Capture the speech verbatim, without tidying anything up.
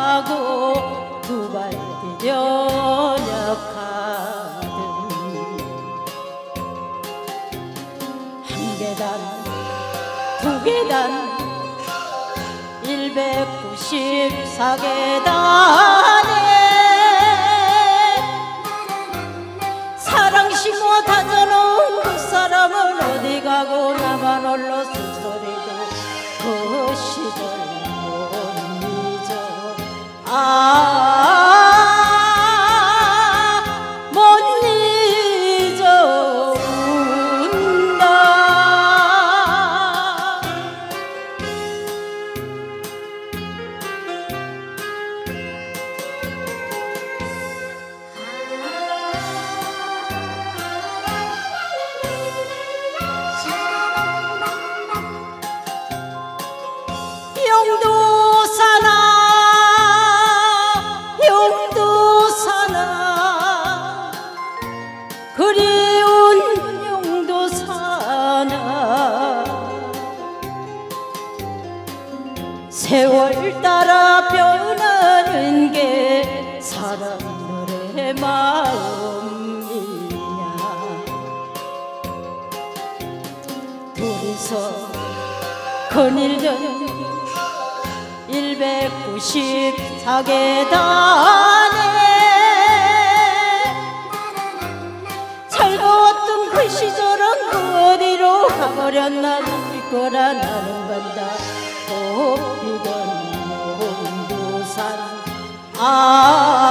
타고 두 발 뛰려가든 한 계단 두 계단 일백구십사 계단에 사랑 심어 다져놓은 그 사람은 어디 가고 나만 홀로 쓴소리도 그 시절 못 잊어. 아 용두사나 용두사나 그리운 용두사나 세월 따라 변하는 게 사람들의 마음이냐. 둘이서 거닐던 일백구십사 계단에 즐거웠던 그 시절은 그 어디로 가버렸나 묻을 거라 나는 간다. 꽃피던 용두산 아